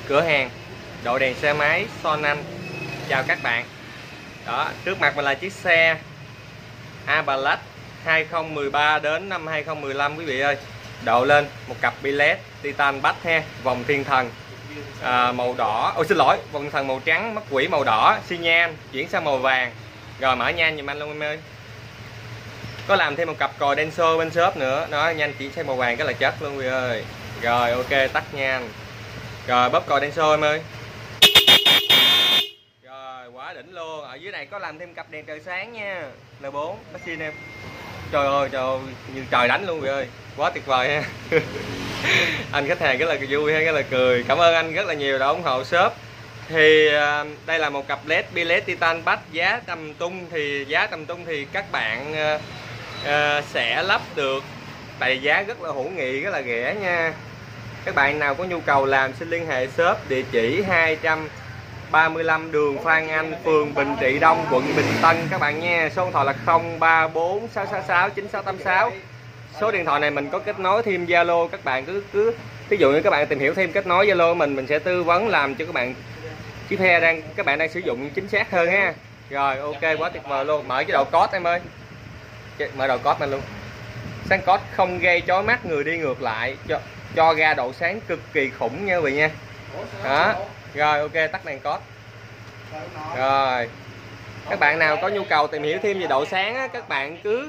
cửa hàng độ đèn xe máy Son Anh. Chào các bạn. Đó, trước mặt mình là chiếc xe A Black 2013 đến năm 2015 quý vị ơi. Độ lên một cặp bi led titan back ha, vòng thiên thần màu đỏ, xin lỗi, vòng thiên thần màu trắng, mắt quỷ màu đỏ, xi nhan chuyển sang màu vàng. Rồi mở nhan giùm anh luôn em ơi. Có làm thêm một cặp còi Denso bên shop nữa. Đó, nhanh chuyển sang màu vàng cái là chất luôn quý vị ơi. Rồi ok, tắt nhan. Rồi bóp còi Denso em ơi. Rồi quá đỉnh luôn. Ở dưới này có làm thêm cặp đèn trời sáng nha, L4 machine em. Trời ơi như trời đánh luôn quý vị ơi, quá tuyệt vời ha. Anh khách hàng rất là vui ha, rất là cười. Cảm ơn anh rất là nhiều đã ủng hộ shop. Thì đây là một cặp led bi led titan back, giá tầm trung thì các bạn sẽ lắp được, tại giá rất là hữu nghị, rất là rẻ nha. Các bạn nào có nhu cầu làm xin liên hệ shop, địa chỉ 235 đường Phan Anh, phường Bình Trị Đông, quận Bình Tân các bạn nha. Số điện thoại là 034 666 9686. Số điện thoại này mình có kết nối thêm Zalo, các bạn cứ ví dụ như các bạn tìm hiểu thêm kết nối Zalo mình sẽ tư vấn làm cho các bạn chiếc xe các bạn đang sử dụng chính xác hơn ha. Rồi ok, quá tuyệt vời luôn. Mở cái đầu code em ơi. Mở đầu code lên luôn. Sáng code không gây chói mắt người đi ngược lại, cho ra độ sáng cực kỳ khủng nha quý vị nha. Đó. Rồi ok, tắt đèn code. Rồi. Các bạn nào có nhu cầu tìm hiểu thêm về độ sáng á, các bạn cứ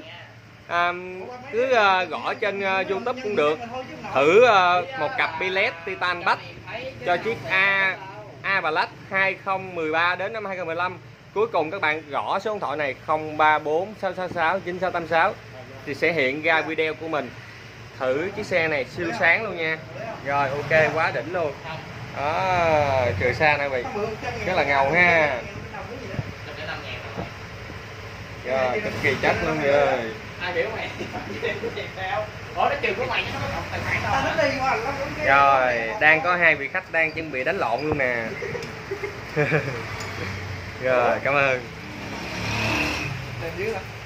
gõ trên YouTube cũng được. Thử một cặp bi led titan back cho chiếc A Black 2013 đến năm 2015. Cuối cùng các bạn gõ số điện thoại này 034 666 9686 thì sẽ hiện ra video của mình. Thử chiếc xe này siêu sáng luôn nha. Rồi ok, quá đỉnh luôn. Đó, trời xa nè vị, rất là ngầu ha. Rồi cực kỳ chất luôn rồi. Rồi đang có hai vị khách đang chuẩn bị đánh lộn luôn nè. Rồi cảm ơn.